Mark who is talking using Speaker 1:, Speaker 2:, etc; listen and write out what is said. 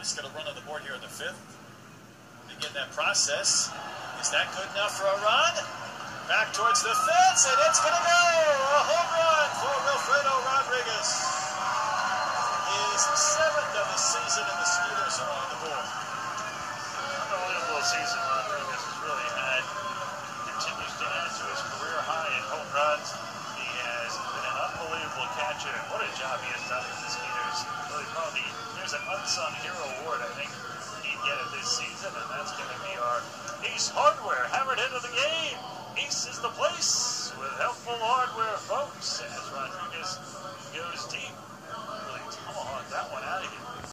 Speaker 1: least get a run on the board here in the fifth. Begin that process. Is that good enough for a run? Back towards the fence, and it's going to go! A home run for Wilfredo Rodriguez. His seventh of the season, and the Skeeters are on the board.
Speaker 2: Unbelievable season Rodriguez has really had. Continues to add to his career high in home runs. He has been an unbelievable catcher. What a job he has done with the Skeeters. Really, probably, there's an unsung hero award, I think, he'd get it this season, and that's going to be our Ace Hardware hammered into the game. Ace is the place with helpful hardware, folks, as Rodriguez goes deep. Really tomahawked that one out of here.